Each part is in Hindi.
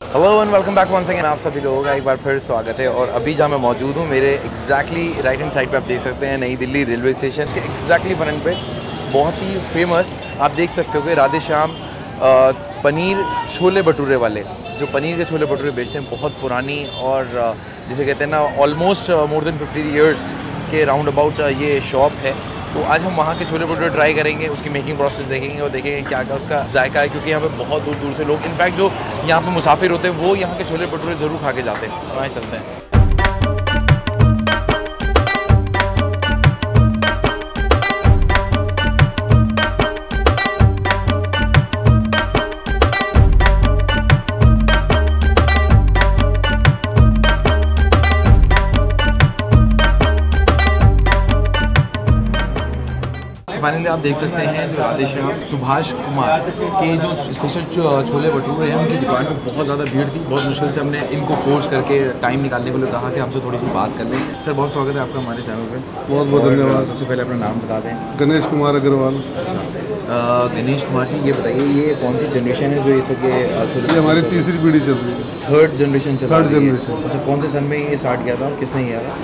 Hello and welcome back once again. आप सभी लोगों का एक बार फिर स्वागत है। और अभी जहाँ मैं मौजूद हूँ, मेरे एग्जैक्टली राइट हैंड साइड पे आप देख सकते हैं नई दिल्ली रेलवे स्टेशन के एग्जैक्टली फ्रंट पे बहुत ही फेमस आप देख सकते हो कि राधे श्याम पनीर छोले भटूरे वाले, जो पनीर के छोले भटूरे बेचते हैं, बहुत पुरानी और जिसे कहते हैं ना ऑलमोस्ट मोर देन 50 ईयर्स के राउंड अबाउट ये शॉप है। तो आज हम वहाँ के छोले भटूरे ट्राई करेंगे, उसकी मेकिंग प्रोसेस देखेंगे और देखेंगे क्या क्या उसका जायका है, क्योंकि यहाँ पे बहुत दूर दूर से लोग, इनफैक्ट जो यहाँ पे मुसाफिर होते हैं वो यहाँ के छोले भटूरे ज़रूर खा के जाते हैं। तो आए चलते हैं। फाइनली आप देख सकते हैं जो राधे श्याम सुभाष कुमार के जो स्पेशल छोले भटूरे हैं, उनकी दुकान पर बहुत ज़्यादा भीड़ थी। बहुत मुश्किल से हमने इनको फोर्स करके टाइम निकालने के लिए कहा कि हमसे थोड़ी सी बात कर लें। सर बहुत स्वागत है आपका हमारे चैनल पे। बहुत बहुत धन्यवाद। सबसे पहले अपना नाम बता दें। गणेश कुमार अग्रवाल। अच्छा गणेश कुमार जी, ये बताइए ये कौन सी जनरेशन है जो इस वक्त छोले? ये हमारी तीसरी पीढ़ी चल रही है। थर्ड जनरेशन चल रही है। Third generation. अच्छा, कौन से सन में ये स्टार्ट किया था और किसने किया था?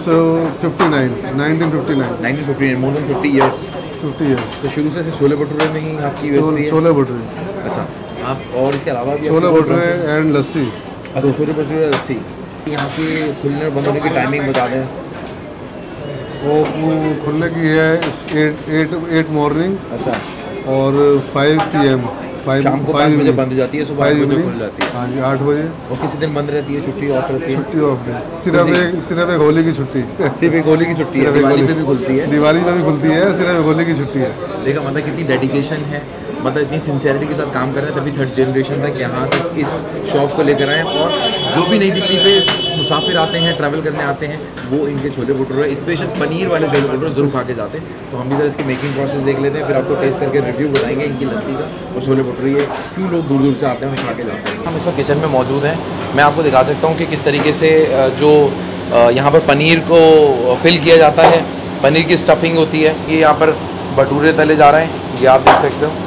1959 मोर देन 50 ईयर्स। 50 ईयर्स। तो शुरू से सिर्फ छोले भटूरे में ही आपकी यूएसपी है? छोले भटूरे। अच्छा, आप और इसके अलावा भी छोले भटूरे एंड लस्सी। अच्छा, छोले भटूरे लस्सी। यहाँ की खुलने और बंद होने की टाइमिंग बता दें। वो खुलने की है 8 मॉर्निंग। अच्छा, और 5 PM। शाम को 5 बजे बंद हो जाती है, सुबह 8 बजे खुल जाती है। हाँ जी, 8 बजे। और किसी दिन बंद रहती है? छुट्टी ऑफ रहती है? छुट्टी ऑफ है, सिर्फ एक होली की छुट्टी। सिर्फ एक होली की छुट्टी है? दिवाली पे भी खुलती है? दिवाली पे भी खुलती है, सिर्फ एक होली की छुट्टी है। देखा मतलब कितनी डेडिकेशन है, मतलब इतनी सिंसियरिटी के साथ काम कर रहे हैं, तभी थर्ड जनरेशन तक यहाँ तक इस शॉप को लेकर आए। और जो भी नई दिल्ली पे मुसाफिर आते हैं, ट्रैवल करने आते हैं, वो इनके छोले भटूरे स्पेशल पनीर वाले छोले भटूरे ज़रूर खा के जाते हैं। तो हम भी ज़रा इसकी मेकिंग प्रोसेस देख लेते हैं, फिर आपको टेस्ट करके रिव्यू बताएंगे इनकी लस्सी का और छोले भटूरे ये क्यों लोग दूर दूर से आते हैं और खा के जाते हैं। हम इस वक्त किचन में मौजूद हैं। मैं आपको दिखा सकता हूँ कि किस तरीके से जो यहाँ पर पनीर को फिल किया जाता है, पनीर की स्टफिंग होती है। ये यहाँ पर भटूरे तले जा रहे हैं, ये आप देख सकते हो।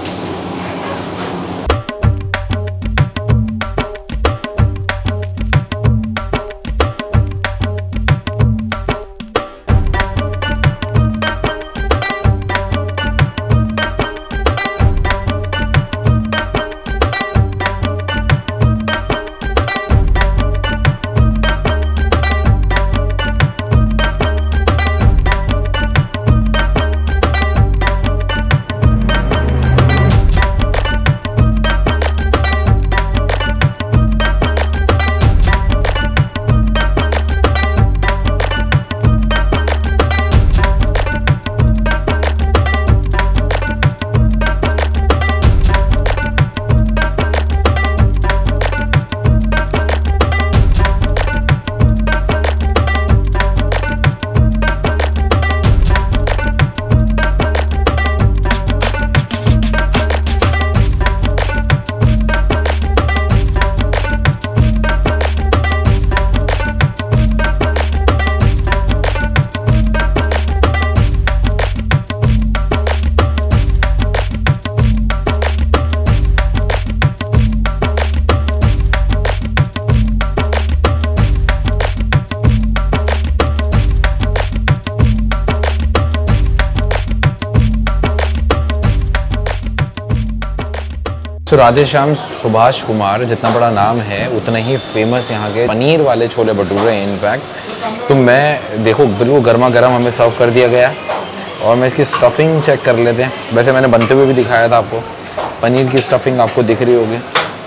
तो राधे श्याम सुभाष कुमार जितना बड़ा नाम है उतना ही फेमस यहाँ के पनीर वाले छोले भटूरे हैं इनफैक्ट। तो मैं देखो बिल्कुल गर्मा गर्म हमें सर्व कर दिया गया और मैं इसकी स्टफिंग चेक कर लेते हैं। वैसे मैंने बनते हुए भी दिखाया था आपको, पनीर की स्टफिंग आपको दिख रही होगी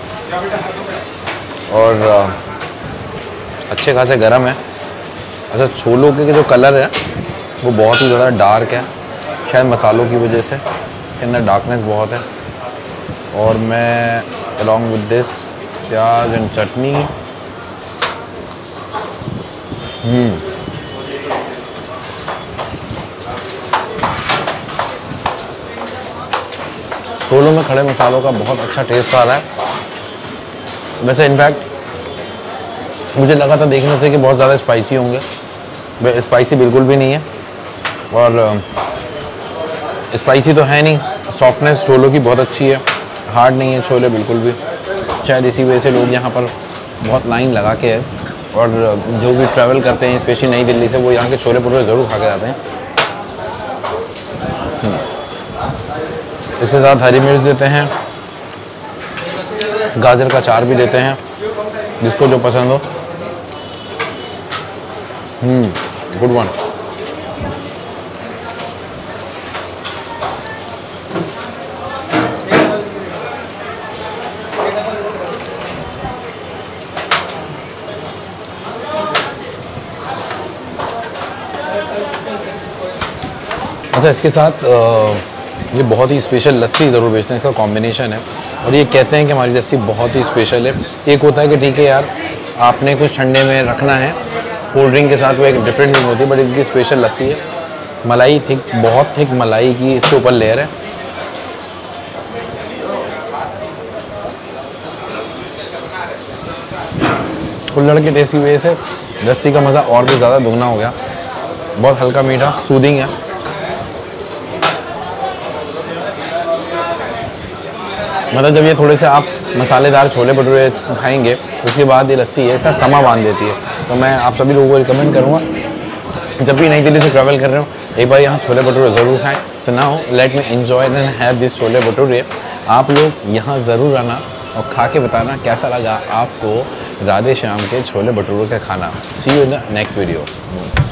और अच्छे खासे गर्म है। अच्छा, छोलों के जो कलर है वो बहुत ही ज़्यादा डार्क है, शायद मसालों की वजह से इसके अंदर डार्कनेस बहुत है। और मैं along with this pyaz and chutney छोलों में खड़े मसालों का बहुत अच्छा टेस्ट आ रहा है। वैसे इनफैक्ट मुझे लगा था देखने से कि बहुत ज़्यादा स्पाइसी होंगे, स्पाइसी बिल्कुल भी नहीं है। और स्पाइसी तो है नहीं, सॉफ्टनेस छोलों की बहुत अच्छी है, हार्ड नहीं है छोले बिल्कुल भी। शायद इसी वजह से लोग यहाँ पर बहुत लाइन लगा के है, और जो भी ट्रैवल करते हैं स्पेशली नई दिल्ली से वो यहाँ के छोले भटूरे ज़रूर खा के जाते हैं। इसके साथ हरी मिर्च देते हैं, गाजर का अचार भी देते हैं, जिसको जो पसंद हो। Good one. अच्छा, इसके साथ ये बहुत ही स्पेशल लस्सी ज़रूर बेचते हैं, इसका कॉम्बिनेशन है, और ये कहते हैं कि हमारी लस्सी बहुत ही स्पेशल है। एक होता है कि ठीक है यार, आपने कुछ ठंडे में रखना है, कोल्ड ड्रिंक के साथ वो एक डिफरेंट थिंग होती है, बट इनकी स्पेशल लस्सी है। मलाई थिक, बहुत थिक मलाई की इसके ऊपर लेयर है। कुल्हड़ के टेस्ट की वजह से लस्सी का मज़ा और भी ज़्यादा दुगना हो गया। बहुत हल्का मीठा, सूदिंग है। मतलब जब ये थोड़े से आप मसालेदार छोले भटूरे खाएंगे, उसके बाद ये लस्सी है ऐसा समा बांध देती है। तो मैं आप सभी लोगों को रिकमेंड करूँगा, जब भी नई दिल्ली से ट्रैवल कर रहे हो, एक बार यहाँ छोले भटूरे ज़रूर खाएं। So now let me enjoy and have this chole bhature. आप लोग यहाँ ज़रूर आना और खा के बताना कैसा लगा आपको राधे श्याम के छोले भटूरे का खाना। See you in the next video.